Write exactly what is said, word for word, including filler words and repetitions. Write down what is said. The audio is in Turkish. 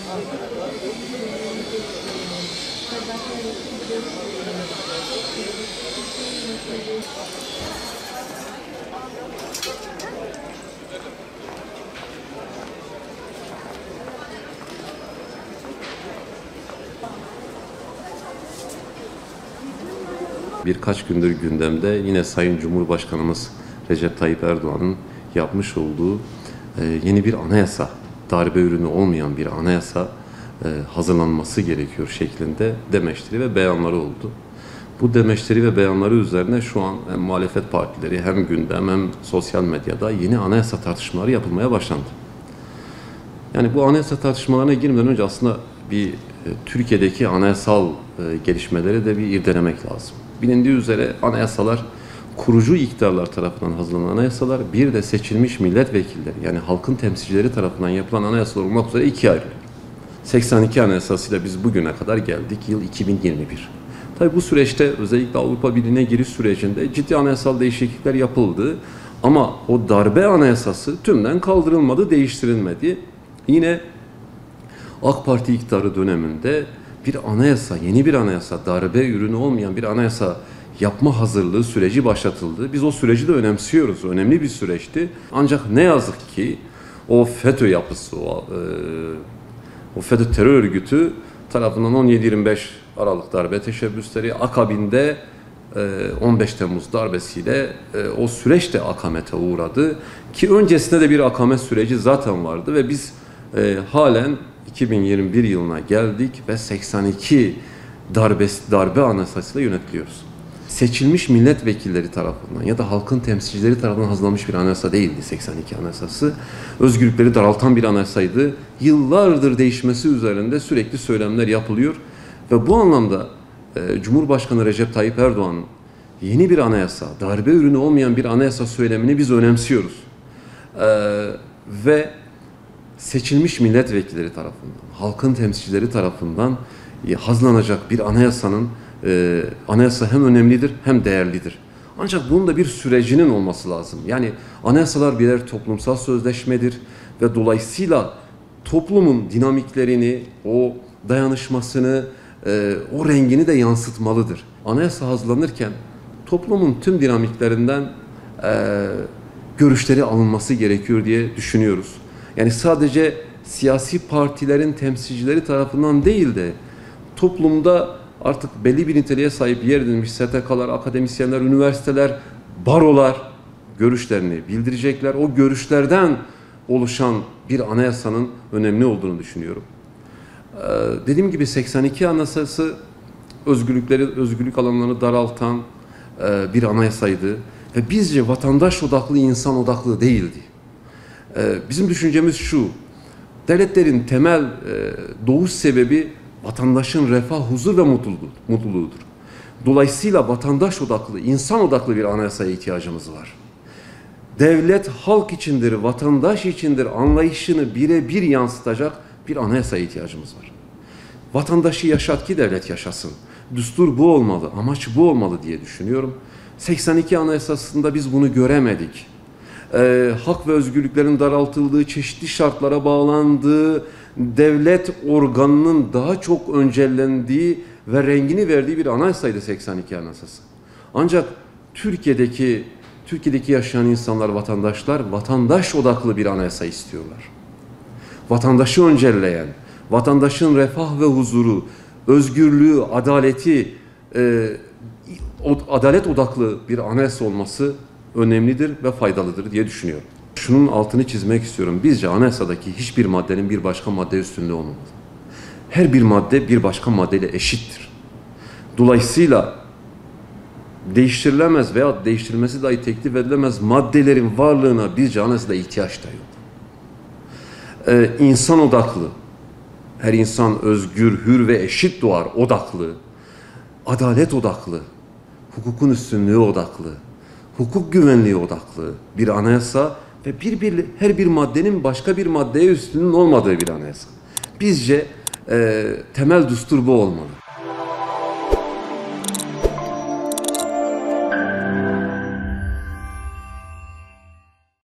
Birkaç gündür gündemde yine Sayın Cumhurbaşkanımız Recep Tayyip Erdoğan'ın yapmış olduğu e, yeni bir anayasa, darbe ürünü olmayan bir anayasa e, hazırlanması gerekiyor şeklinde demeçleri ve beyanları oldu. Bu demeçleri ve beyanları üzerine şu an hem muhalefet partileri hem gündem hem sosyal medyada yeni anayasa tartışmaları yapılmaya başlandı. Yani bu anayasa tartışmalarına girmeden önce aslında bir e, Türkiye'deki anayasal e, gelişmeleri de bir irdelemek lazım. Bilindiği üzere anayasalar kurucu iktidarlar tarafından hazırlanan anayasalar, bir de seçilmiş milletvekilleri yani halkın temsilcileri tarafından yapılan anayasalar olmak üzere ikiye ayrılıyor. seksen iki Anayasası'yla biz bugüne kadar geldik. Yıl iki bin yirmi bir. Tabii bu süreçte özellikle Avrupa Birliği'ne giriş sürecinde ciddi anayasal değişiklikler yapıldı. Ama o darbe anayasası tümden kaldırılmadı, değiştirilmedi. Yine AK Parti iktidarı döneminde bir anayasa, yeni bir anayasa, darbe ürünü olmayan bir anayasa yapma hazırlığı süreci başlatıldı. Biz o süreci de önemsiyoruz. Önemli bir süreçti. Ancak ne yazık ki o FETÖ yapısı, o, e, o FETÖ terör örgütü tarafından on yedi yirmi beş Aralık darbe teşebbüsleri, akabinde e, on beş Temmuz darbesiyle e, o süreç de akamete uğradı. Ki öncesinde de bir akamet süreci zaten vardı ve biz e, halen iki bin yirmi bir yılına geldik ve seksen iki darbe, darbe anayasasıyla yönetiliyoruz. Seçilmiş milletvekilleri tarafından ya da halkın temsilcileri tarafından hazırlanmış bir anayasa değildi seksen iki Anayasası. Özgürlükleri daraltan bir anayasaydı. Yıllardır değişmesi üzerinde sürekli söylemler yapılıyor. Ve bu anlamda e, Cumhurbaşkanı Recep Tayyip Erdoğan'ın yeni bir anayasa, darbe ürünü olmayan bir anayasa söylemini biz önemsiyoruz. E, ve seçilmiş milletvekilleri tarafından, halkın temsilcileri tarafından e, hazırlanacak bir anayasanın e, anayasa hem önemlidir hem değerlidir. Ancak bunun da bir sürecinin olması lazım. Yani anayasalar birer toplumsal sözleşmedir ve dolayısıyla toplumun dinamiklerini, o dayanışmasını, e, o rengini de yansıtmalıdır. Anayasa hazırlanırken toplumun tüm dinamiklerinden e, görüşleri alınması gerekiyor diye düşünüyoruz. Yani sadece siyasi partilerin temsilcileri tarafından değil de toplumda artık belli bir niteliğe sahip yer edilmiş S T K'lar, akademisyenler, üniversiteler, barolar görüşlerini bildirecekler. O görüşlerden oluşan bir anayasanın önemli olduğunu düşünüyorum. Ee, dediğim gibi seksen iki Anayasası özgürlükleri, özgürlük alanlarını daraltan e, bir anayasaydı ve bizce vatandaş odaklı, insan odaklı değildi. Ee, bizim düşüncemiz şu: devletlerin temel e, doğuş sebebi vatandaşın refah, huzur ve mutluluğu, mutluluğudur. Dolayısıyla vatandaş odaklı, insan odaklı bir anayasaya ihtiyacımız var. Devlet halk içindir, vatandaş içindir anlayışını birebir yansıtacak bir anayasaya ihtiyacımız var. Vatandaşı yaşat ki devlet yaşasın. Düstur bu olmalı, amaç bu olmalı diye düşünüyorum. seksen iki Anayasası'nda biz bunu göremedik. Ee, hak ve özgürlüklerin daraltıldığı, çeşitli şartlara bağlandığı, devlet organının daha çok öncelendiği ve rengini verdiği bir anayasaydı seksen iki Anayasası. Ancak Türkiye'deki Türkiye'deki yaşayan insanlar, vatandaşlar vatandaş odaklı bir anayasa istiyorlar. Vatandaşı öncelleyen, vatandaşın refah ve huzuru, özgürlüğü, adaleti, e, adalet odaklı bir anayasa olması önemlidir ve faydalıdır diye düşünüyorum. Şunun altını çizmek istiyorum. Bizce anayasadaki hiçbir maddenin bir başka madde üstünlüğü olmamalı. Her bir madde bir başka maddeyle eşittir. Dolayısıyla değiştirilemez veya değiştirilmesi dahi teklif edilemez maddelerin varlığına bizce anayasada ihtiyaç da yok. Ee, insan odaklı, her insan özgür, hür ve eşit doğar odaklı, adalet odaklı, hukukun üstünlüğü odaklı, hukuk güvenliği odaklı bir anayasa ve bir, bir, her bir maddenin başka bir maddeye üstünlüğünün olmadığı bir anayasa. Bizce e, temel düstur bu olmalı.